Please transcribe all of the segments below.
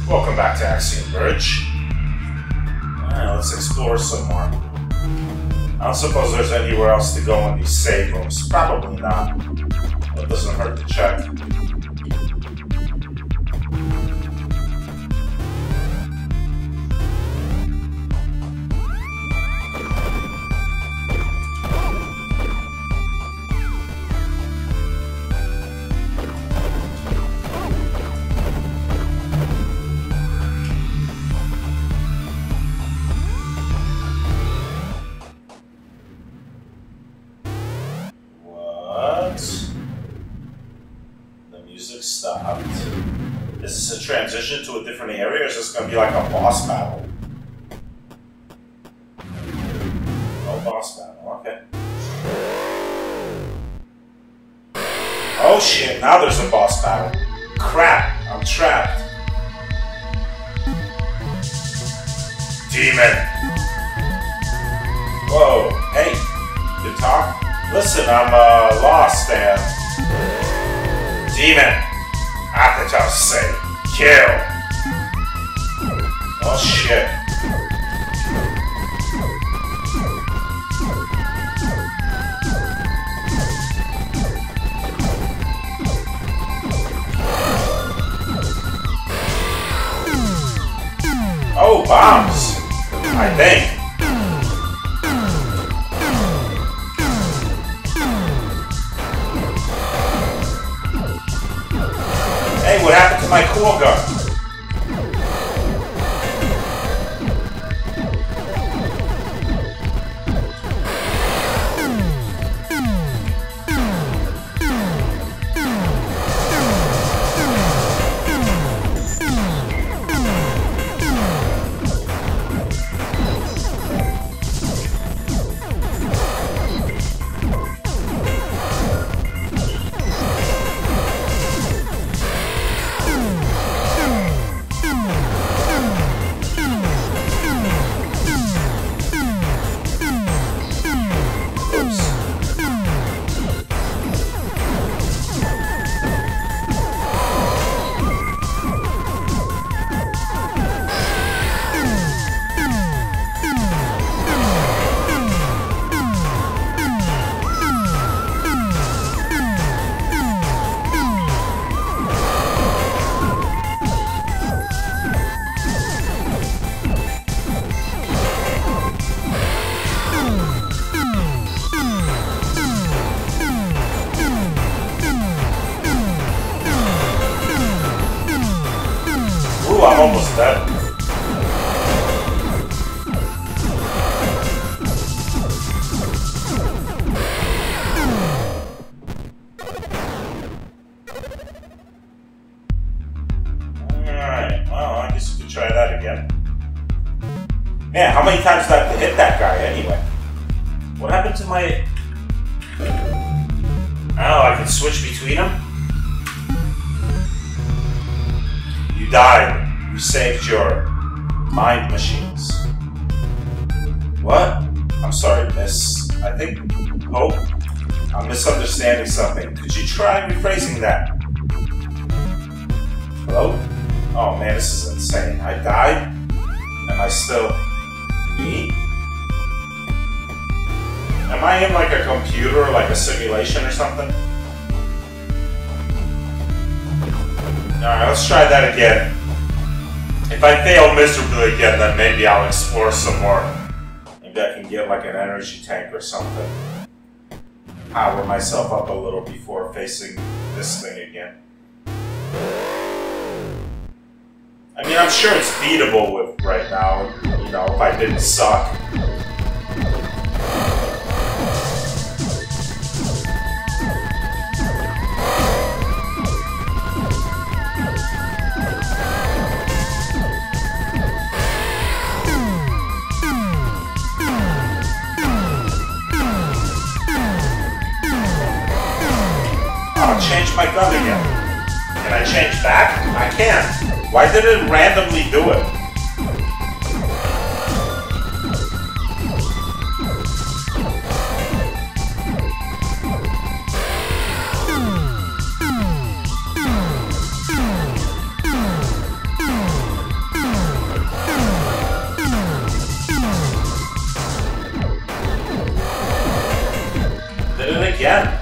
Welcome back to Axiom Verge. Alright, let's explore some more. I don't suppose there's anywhere else to go in these save rooms. Probably not. But it doesn't hurt to check. Stopped. Is this a transition to a different area, or is this going to be like a boss battle? No boss battle, okay. Oh shit, now there's a boss battle. Crap, I'm trapped. Demon! Whoa, hey, you talk? Listen, I'm lost and... Demon! I have to just say, kill! Oh shit. Oh, bombs! I think. Hey, what happened to my cool gun? I'm almost dead. Alright, well, I guess we could try that again. Man, how many times did I have to hit that guy anyway? What happened to my... Oh, I can switch between them? You died. You saved your mind machines. What? I'm sorry, miss. I think... Oh, I'm misunderstanding something. Could you try rephrasing that? Hello? Oh man, this is insane. I died? Am I still... me? Am I in like a computer, like a simulation or something? Alright, let's try that again. If I fail miserably again, then maybe I'll explore some more. Maybe I can get like an energy tank or something. Power myself up a little before facing this thing again. I mean, I'm sure it's beatable with right now, you know, if I didn't suck. I'll change my gun again. Can I change back? I can. Why did it randomly do it? again.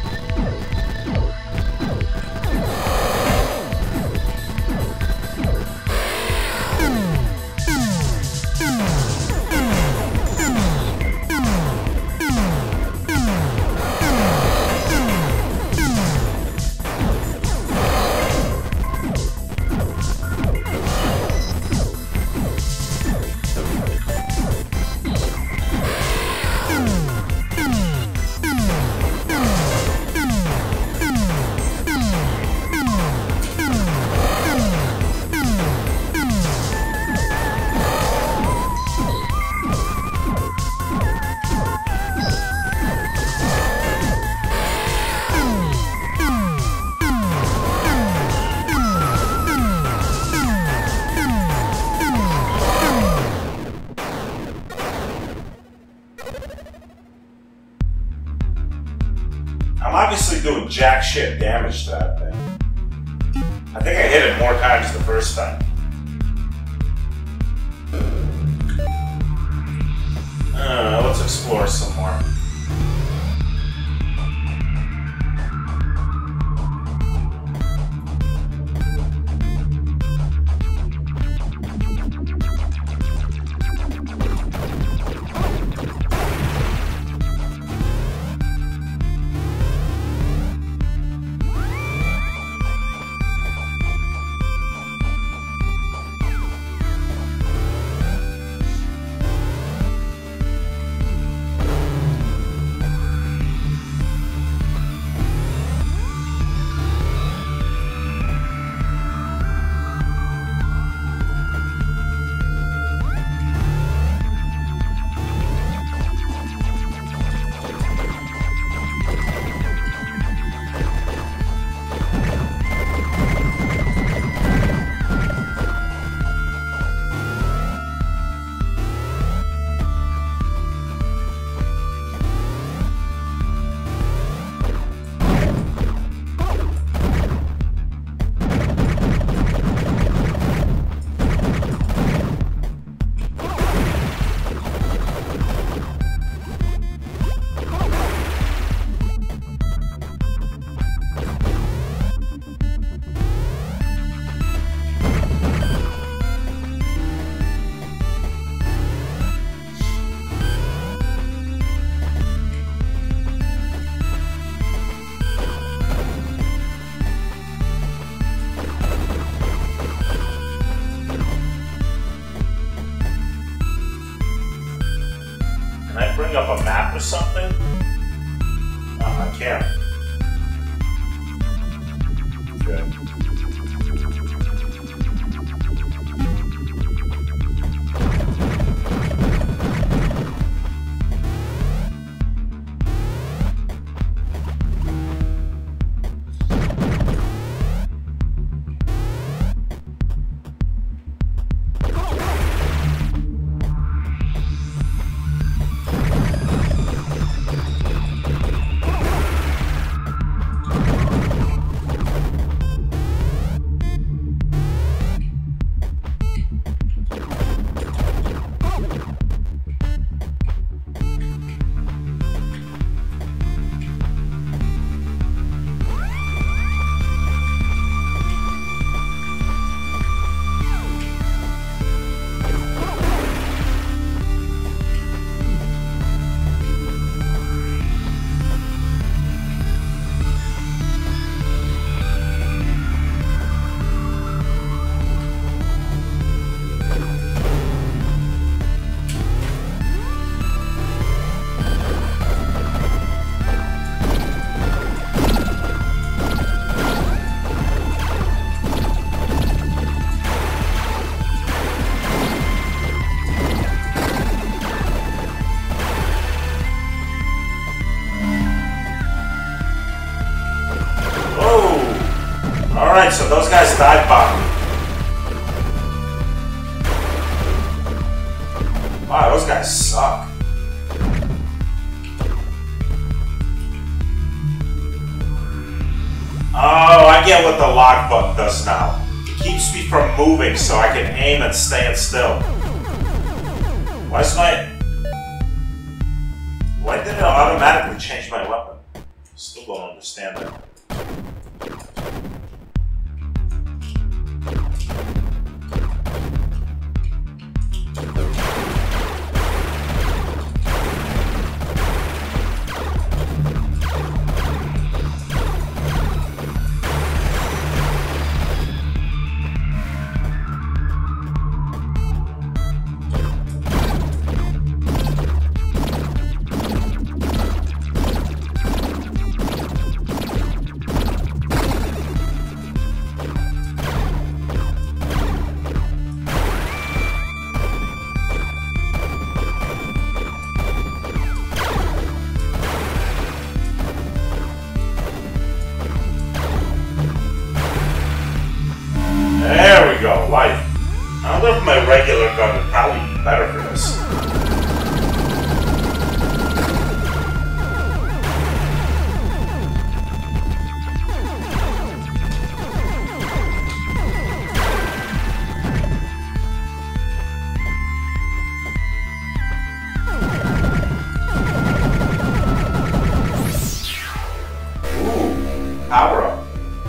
I'm obviously doing jack shit damage to that thing. I think I hit it more times the first time. Let's explore some more. Can I bring up a map or something? No, I can't. Okay. Alright, so those guys dive bombed me. Wow, those guys suck. Oh, I get what the lock button does now. It keeps me from moving so I can aim and stand still. Why did it automatically change my weapon? still don't understand that. There we go, life. I wonder if my regular gun would probably be better for this. Ooh, power up.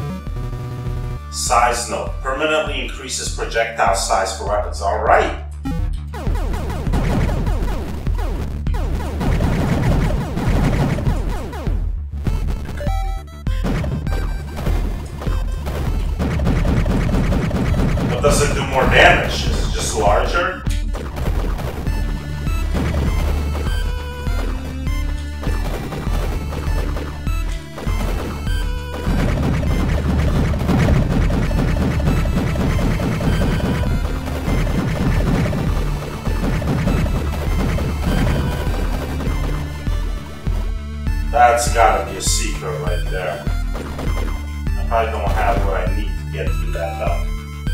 Size note. Permanently increases projectile size for weapons. Alright. But does it do more damage? Is it just larger? That's gotta be a secret right there. I probably don't have what I need to get through that though.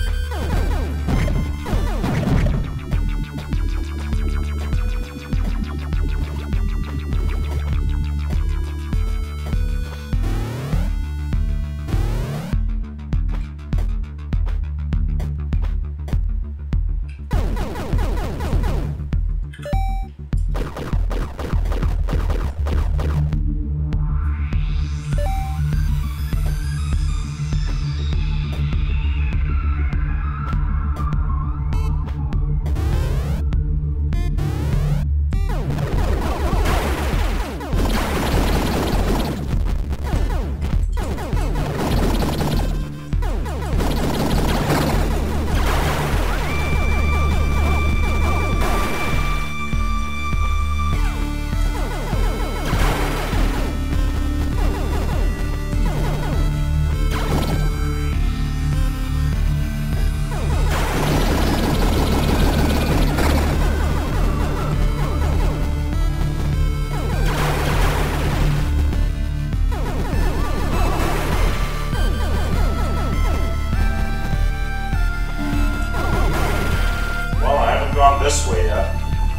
This way yet.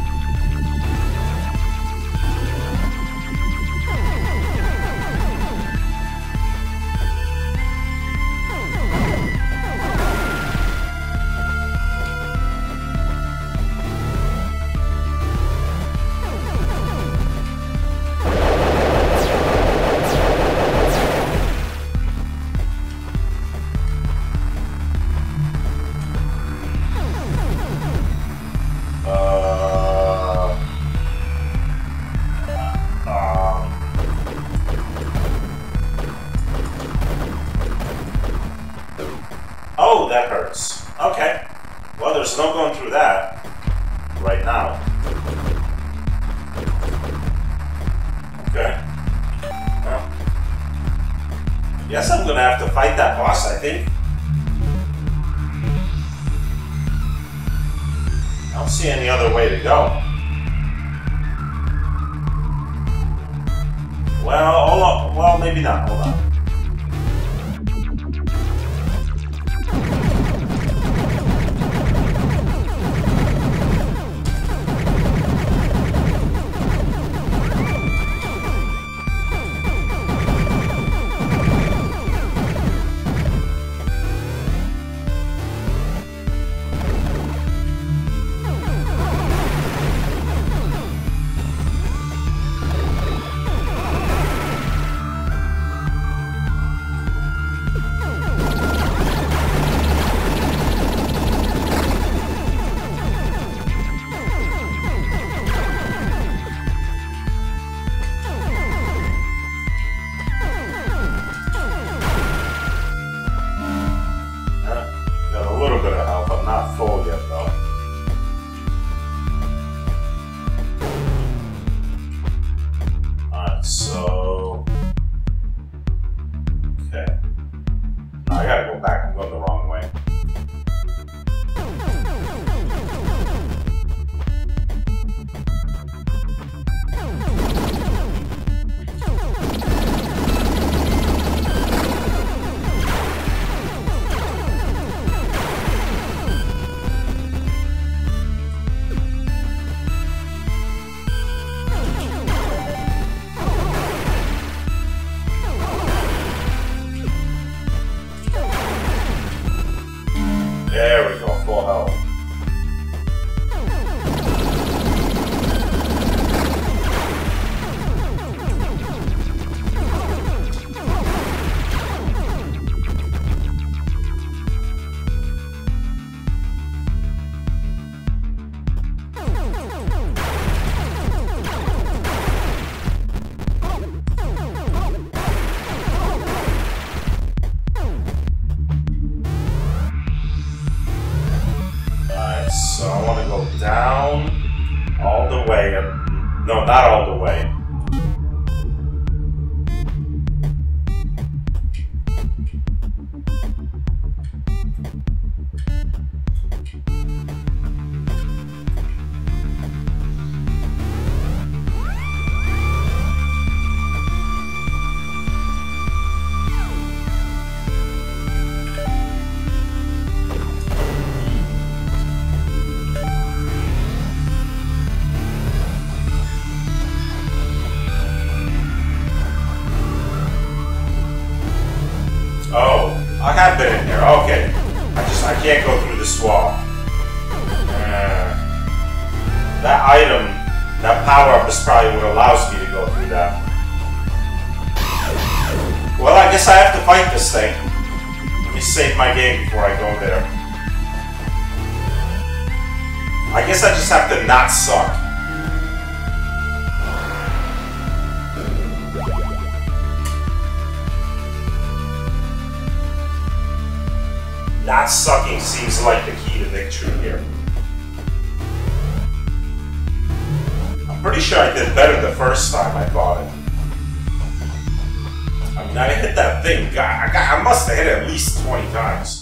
Oh, that hurts. Okay. Well, there's no going through that right now. Okay. Well, I guess I'm gonna have to fight that boss, I think. I don't see any other way to go. Well, hold on. Well, maybe not. Hold on. There we go, full health. So I want to go down all the way. No, not all the way. Oh, I have been in here. Okay. I can't go through this wall. That item, that power-up is probably what allows me to go through that. Well, I guess I have to fight this thing. Let me save my game before I go there. I guess I just have to not suck. Not sucking seems like the key to victory here. I'm pretty sure I did better the first time I fought it. I mean, I hit that thing. I must have hit it at least 20 times.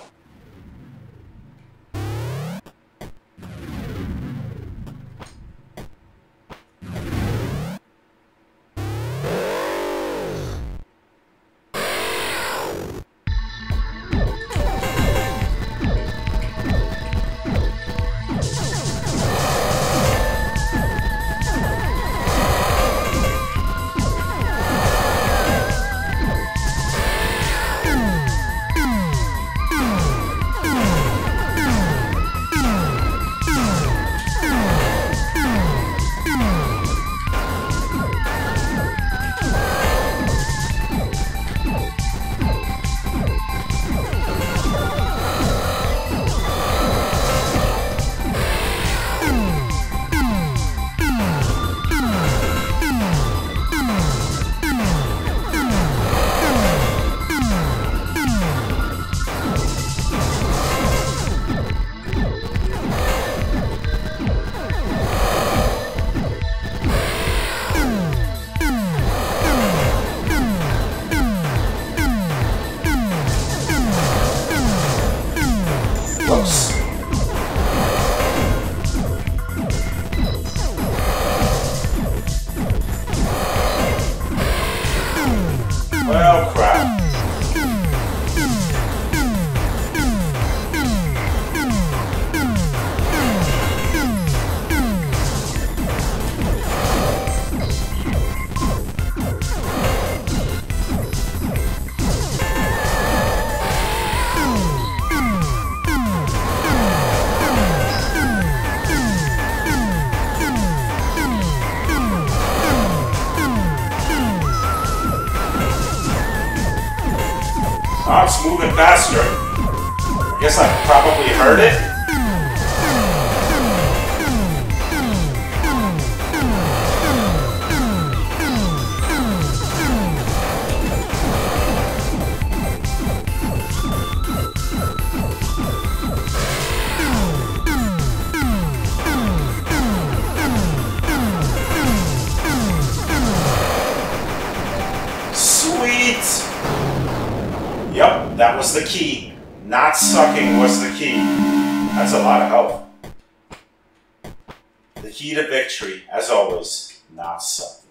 Whoops. Well, crap. Oh, it's moving faster. I guess I probably heard it. Sweet! Yep, that was the key. Not sucking was the key. That's a lot of help. The key to victory, as always, not sucking.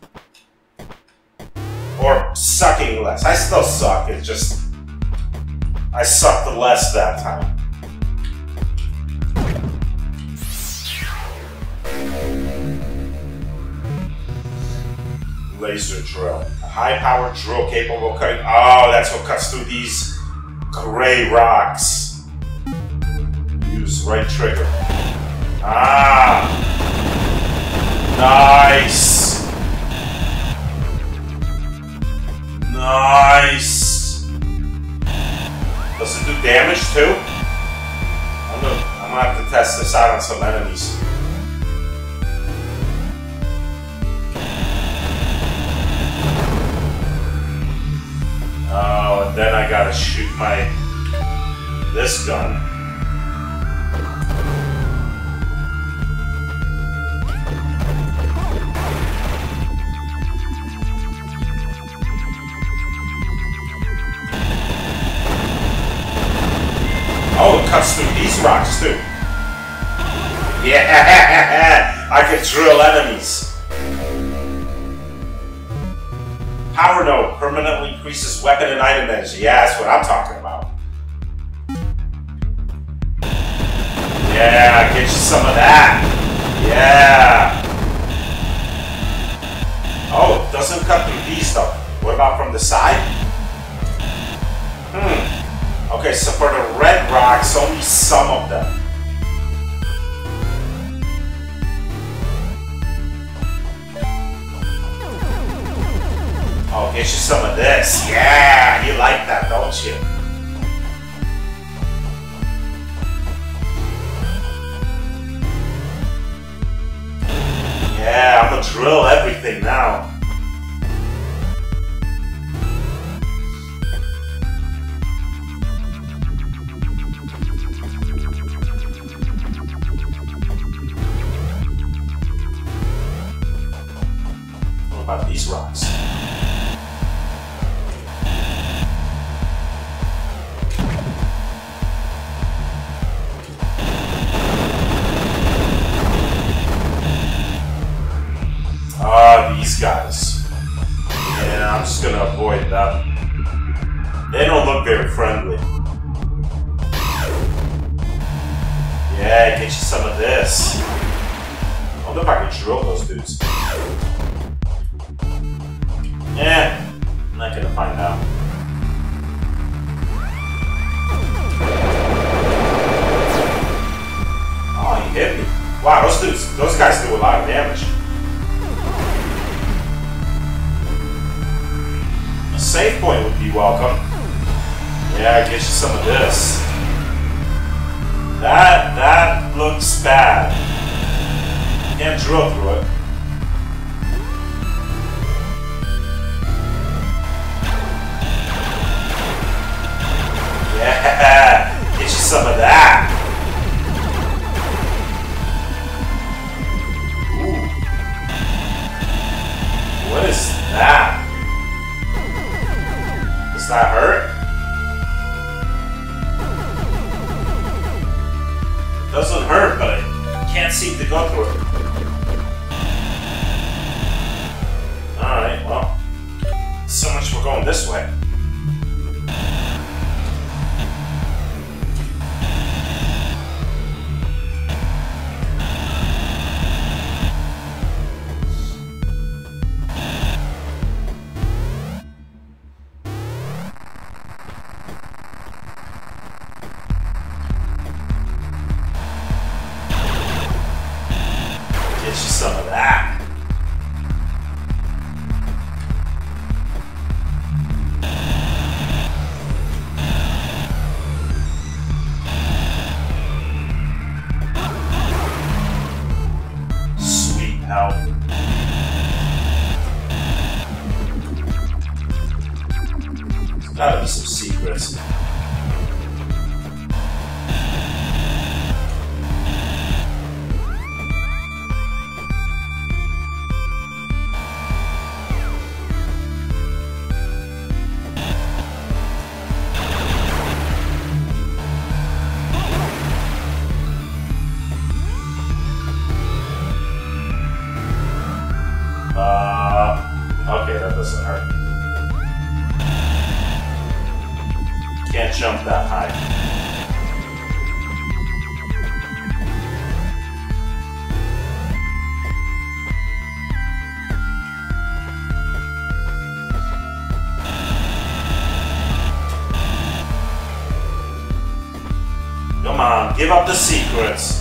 Or sucking less. I still suck, it's just I sucked less that time. Laser drill. A high-powered drill capable of cutting. Oh, that's what cuts through these gray rocks. use right trigger. Ah! Nice! Nice! Does it do damage too? I'm gonna have to test this out on some enemies. Oh, and then I gotta shoot this gun. Oh, it cuts through these rocks too. Yeah, I can drill enemies. Power node permanently increases weapon and item energy. Yeah, that's what I'm talking about. Yeah, get you some of that. Yeah. Oh, it doesn't cut through these though. What about from the side? Okay, so for the red rocks, only some of them. Oh, get you some of this. Yeah, you like that, don't you? Yeah, I'm gonna drill everything now. What about these rocks? These guys. Yeah, I'm just gonna avoid them. They don't look very friendly. Yeah, get you some of this. I wonder if I can drill those dudes. Yeah, I'm not gonna find out. Oh, he hit me. Wow, those guys do a lot of damage. Save point would be welcome. Yeah, get you some of this. That looks bad. Can't drill through it. Yeah, get you some of that. Ooh. What is that? Does that hurt? It doesn't hurt, but I can't seem to go through it. Alright, well, so much for going this way. Get you some of that. Come on, give up the secrets.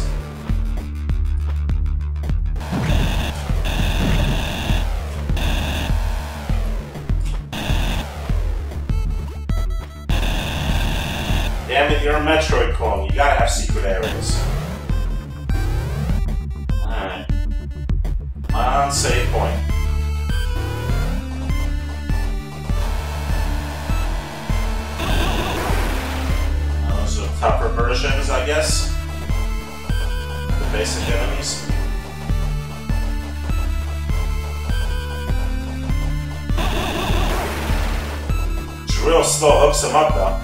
Damn it, you're a Metroid clone. You gotta have secret areas. Alright. Come on, save point. Those are tougher versions, I guess. The basic enemies. Drill still hooks him up, though.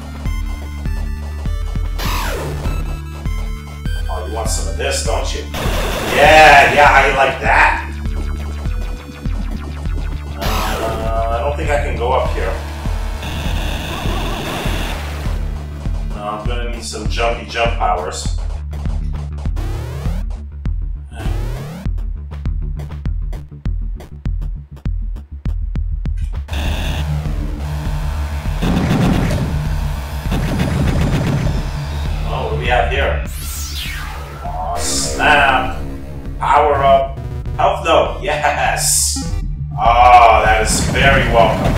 You want some of this, don't you? Yeah, how you like that? I don't think I can go up here. No, I'm gonna need some jumpy jump powers. Oh, what do we have here? Snap! Power up! Health node! Yes! Oh, that is very welcome.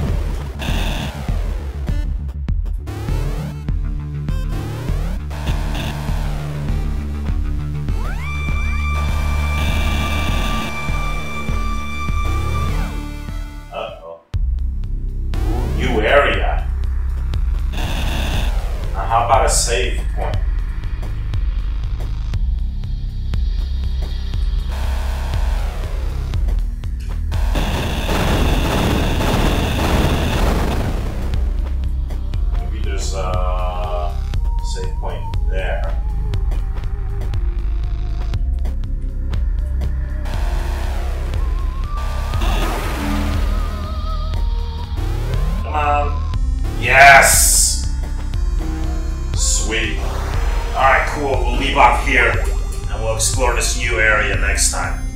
Uh-oh. Ooh, new area. Now how about a save point? Save point there. Come on. Yes! Sweet. Alright, cool. We'll leave off here and we'll explore this new area next time.